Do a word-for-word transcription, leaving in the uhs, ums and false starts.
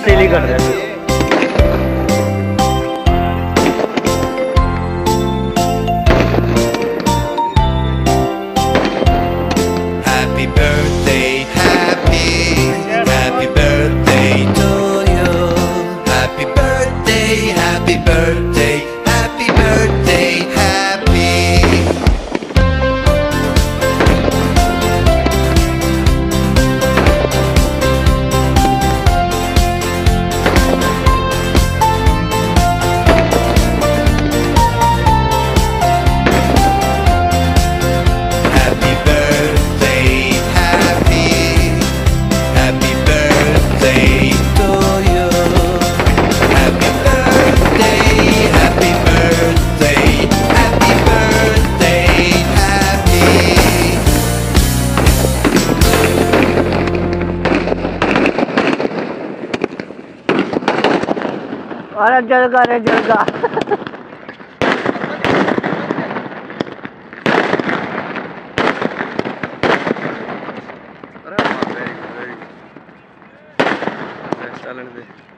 सिली कर रहे हैं। Happy birthday, happy, happy birthday to you. Happy birthday, happy birthday, happy birthday, happy. Happy birthday, happy, happy birthday to you. Happy birthday, happy birthday, happy birthday, happy. अरे जलगा रे जलगा। अरे very good very good चलन दे।